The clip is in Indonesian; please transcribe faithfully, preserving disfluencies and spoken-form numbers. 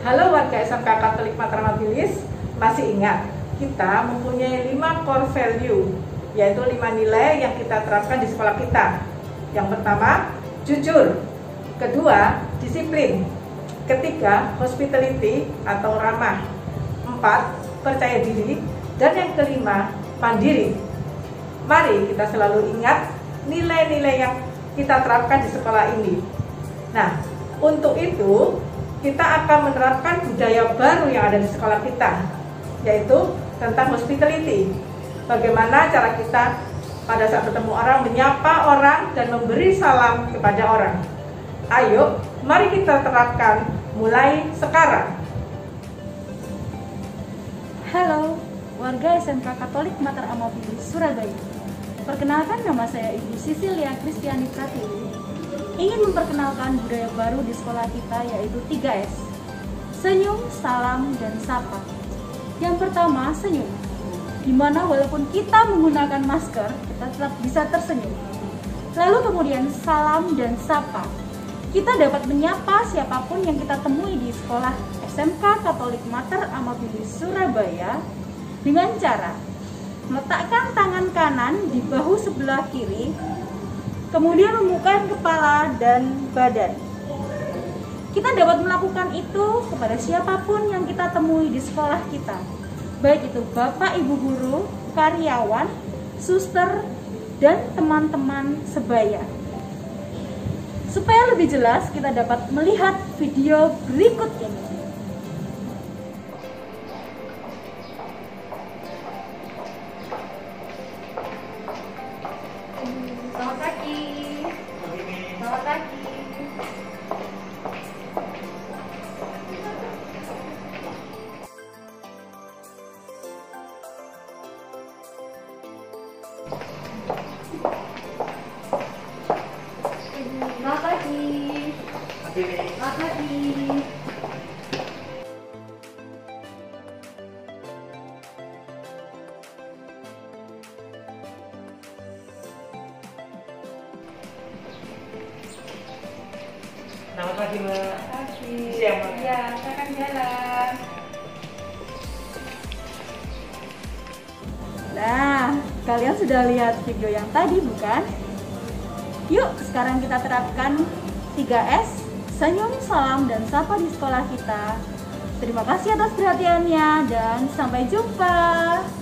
Halo warga S M K Katolik Mater Amabilis, masih ingat kita mempunyai lima core value, yaitu lima nilai yang kita terapkan di sekolah kita. Yang pertama, jujur. Kedua, disiplin. Ketiga, hospitality atau ramah. Empat, percaya diri. Dan yang kelima, mandiri. Mari kita selalu ingat nilai-nilai yang kita terapkan di sekolah ini. Nah, untuk itu kita akan menerapkan budaya baru yang ada di sekolah kita, yaitu tentang hospitality. Bagaimana cara kita pada saat bertemu orang menyapa orang dan memberi salam kepada orang. Ayo, mari kita terapkan mulai sekarang. Halo, warga S M K Katolik Mater Amabilis Surabaya. Perkenalkan, nama saya Ibu Sisilia Kristiani Pratiwi. Ingin memperkenalkan budaya baru di sekolah kita, yaitu tiga S. Senyum, salam, dan sapa. Yang pertama, senyum. Dimana walaupun kita menggunakan masker, kita tetap bisa tersenyum. Lalu kemudian salam dan sapa. Kita dapat menyapa siapapun yang kita temui di sekolah S M K Katolik Mater Amabilis Surabaya dengan cara meletakkan tangan kanan di bahu sebelah kiri, kemudian membuka kepala dan badan. Kita dapat melakukan itu kepada siapapun yang kita temui di sekolah kita, baik itu Bapak, Ibu guru, karyawan, suster, dan teman-teman sebaya. Supaya lebih jelas, kita dapat melihat video berikut ini. Selamat pagi. Selamat pagi. Selamat pagi. Selamat pagi. Selamat pagi, Mbak. Pagi. Siap, Mbak. Iya, saya akan jalan. Nah, kalian sudah lihat video yang tadi bukan? Yuk, sekarang kita terapkan tiga S, senyum, salam, dan sapa di sekolah kita. Terima kasih atas perhatiannya dan sampai jumpa.